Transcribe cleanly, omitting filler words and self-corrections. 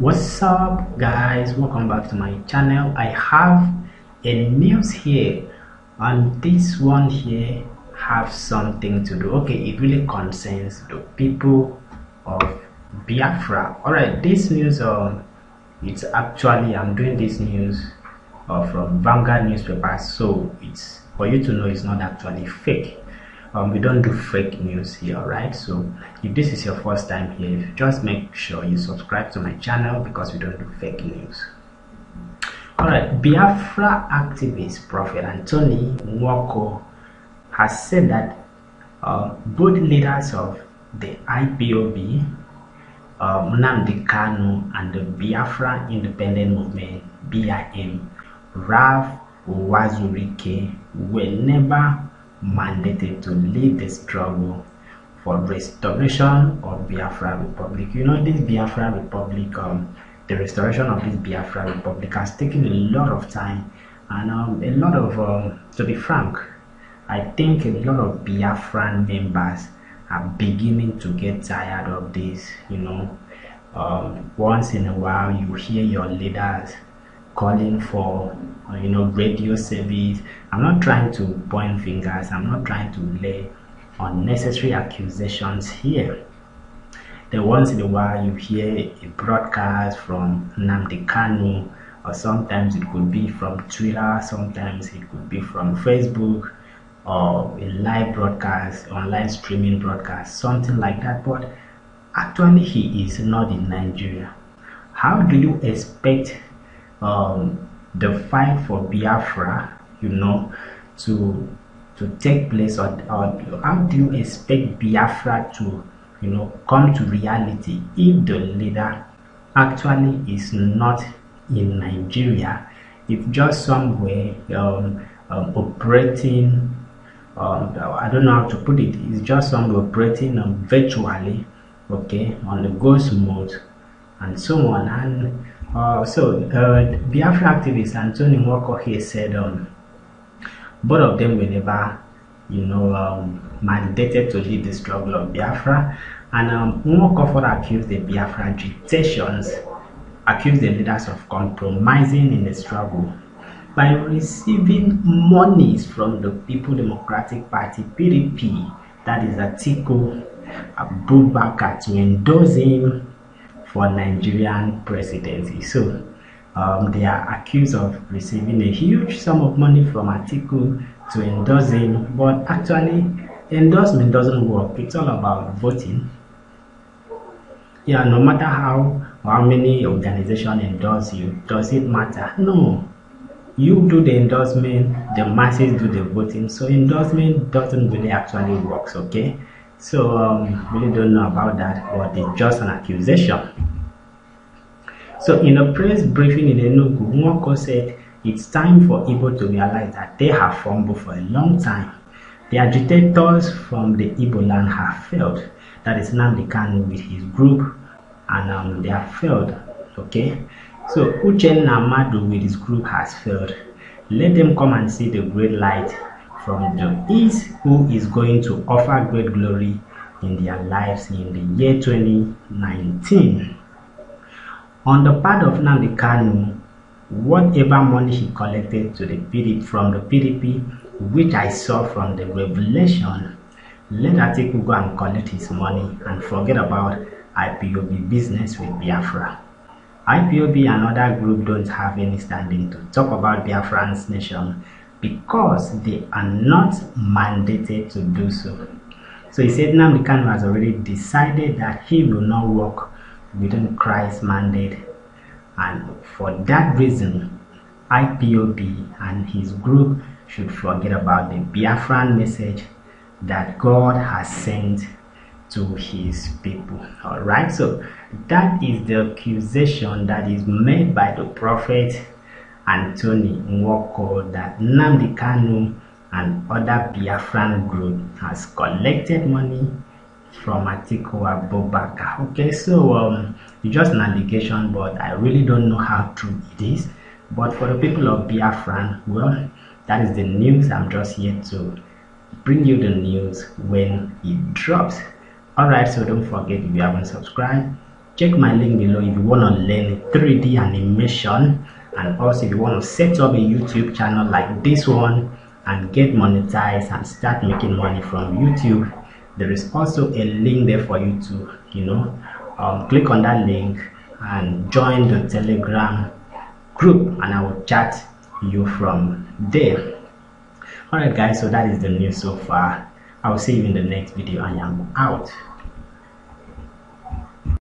What's up, guys? Welcome back to my channel. I have a news here, and this one here have something to do. Okay, it really concerns the people of Biafra. All right, this news it's actually, I'm doing this news from Vanguard newspaper, so it's for you to know it's not actually fake. We don't do fake news here, right? So if this is your first time here, just make sure you subscribe to my channel because we don't do fake news. All right, Biafra activist Prophet Anthony Nwoko has said that both leaders of the IPoB, Nnamdi Kanu, and the Biafra Independent Movement (BIM), Uwazuruike, were never mandated to lead the struggle for restoration of Biafra Republic. You know, this Biafra Republic, the restoration of this Biafra Republic has taken a lot of time, and a lot of, to be frank, I think a lot of Biafran members are beginning to get tired of this. You know, once in a while you hear your leaders calling for radio service. I'm not trying to point fingers, I'm not trying to lay unnecessary accusations here. Then once in a while you hear a broadcast from Nnamdi Kanu, or sometimes it could be from Twitter, sometimes it could be from Facebook, or a live broadcast, online streaming broadcast, something like that. But actually he is not in Nigeria. How do you expect the fight for Biafra, to take place, or how do you expect Biafra to, come to reality if the leader actually is not in Nigeria? If just somewhere operating, I don't know how to put it, it's just somewhere operating virtually, okay, on the ghost mode and so on. And Biafra activist Anthony Nwoko here said both of them were never, mandated to lead the struggle of Biafra. And Nwoko further accused the Biafra agitations, accused the leaders of compromising in the struggle by receiving monies from the People Democratic Party (PDP), that is Atiku Abubakar, to endorse him for Nigerian presidency. So they are accused of receiving a huge sum of money from Atiku to endorse him, but actually endorsement doesn't work. It's all about voting. Yeah, no matter how many organizations endorse you, does it matter? No. You do the endorsement, the masses do the voting, so endorsement doesn't really actually work, okay? So really don't know about that, but it's just an accusation. So in a press briefing in Enugu, Nwoko said it's time for Igbo to realize that they have fumbled for a long time. The agitators from the Igbo land have failed. That is Nnamdi Kanu with his group, and they have failed, okay? So Uchenna Madu with his group has failed. Let them come and see the great light from the east, who is going to offer great glory in their lives in the year 2019. On the part of Nnamdi Kanu, whatever money he collected to the PDP, from the PDP, which I saw from the revelation, let Atiku go and collect his money and forget about IPoB business with Biafra. IPoB and other group don't have any standing to talk about Biafran's nation because they are not mandated to do so. So he said Nnamdi Kanu has already decided that he will not work within Christ's mandate, and for that reason IPoB and his group should forget about the Biafran message that God has sent to his people. All right, so that is the accusation that is made by the prophet Anthony Nwoko, that Nnamdi Kanu and other Biafran group has collected money from Atiku Abubakar. Okay, so it's just an allegation, but I really don't know how true it is. But for the people of Biafran, well, that is the news. I'm just here to bring you the news when it drops. Alright, so don't forget, if you haven't subscribed, check my link below if you want to learn 3D animation, and also if you want to set up a YouTube channel like this one and get monetized and start making money from YouTube. There is also a link there for you to click on that link and join the Telegram group, and I will chat you from there. Alright guys, so that is the news so far. I will see you in the next video. I am out.